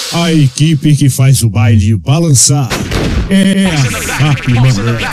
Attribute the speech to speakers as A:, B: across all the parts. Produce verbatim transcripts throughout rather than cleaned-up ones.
A: A equipe que faz o baile balançar é a FAP Mané.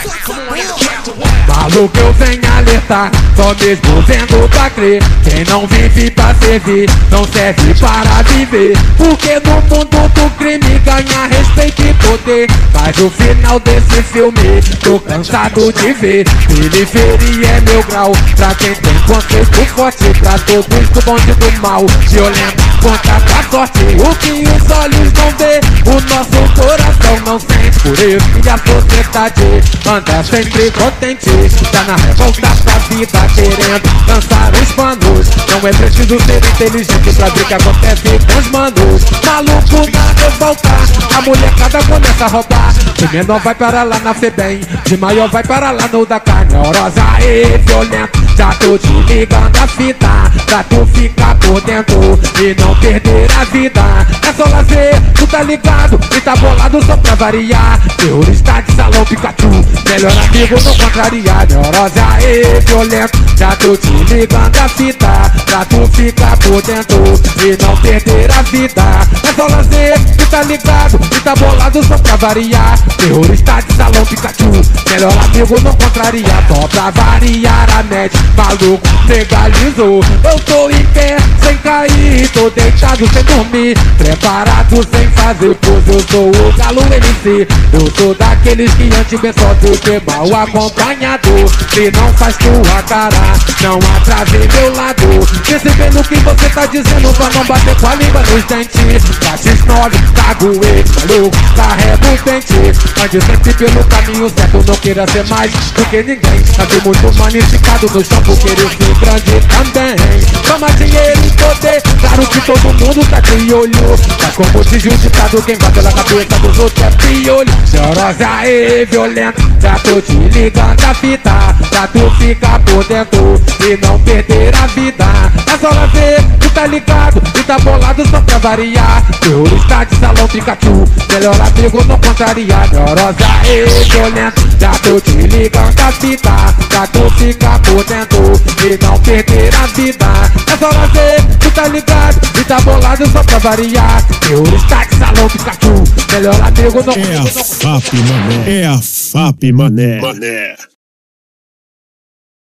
B: Maluco, eu venho alertar, só mesmo vendo pra crer. Quem não vive pra servir, não serve para viver. Porque no mundo do crime ganha respeito e poder. Mas o final desse filme, tô cansado de ver. Periferia é meu grau, pra quem tem contexto forte. Pra todos do bonde do mal, violento contra a sorte. O que os olhos não vê, o nosso coração não sente. Por isso que a sociedade anda sempre contente. Tá na revolta pra vida, querendo lançar os panos. Não é preciso ser inteligente pra ver o que acontece com os manos. Maluco na revolta, a molecada começa a roubar. De menor vai para lá na FEBEM, de maior vai para lá no da carne. Orosa e violento, já tô te ligando a fita, pra tu ficar por dentro e não perder a vida. É só lazer, tu tá ligado e tá bolado só pra variar. Terrorista de salão Pikachu, melhor amigo não contrariar. Neurose e violento, já tô te ligando a fita, pra tu ficar por dentro e não perder a vida. É só lazer, tu tá ligado e tá bolado só pra variar. Terrorista de salão Pikachu, melhor amigo não contrariar. Só pra variar a net, maluco legalizou. Eu tô em pé, sem cair, tô deitado sem dormir, preparado sem fazer pose. Eu sou o Galo M C, eu sou daqueles que antes bem só do que mal acompanhado. Se não faz tua cara, não atrase meu lado. Percebendo o que você tá dizendo pra não bater com a língua nos dentes. Bates nove, cagoê, maluco, carrega o pente. Ande sempre pelo caminho certo, não queira ser mais do que ninguém. Ande muito manificado no chão por querer ser grande também. Toma dinheiro e poder, claro que todo mundo tá de olho. Mas como diz o ditado, quem vai pela cabeça dos outros é piolho. Chorosa e violento, já tô te ligando a fita, pra tu ficar por dentro e não perder a vida. É só lazer, tu tá ligado e tá bolado só pra variar. Terrorista de salão Pikachu, melhor amigo não contrariar. Chorosa e violento, já tô te ligando a fita, pra tu ficar por dentro e não perder a vida. É só lazer, tu tá ligado e tá bolado só pra variar. Terrorista de salão Pikachu, melhor amigo não
A: contrariar. É a FAP Mané, é a FAP Mané. Mané.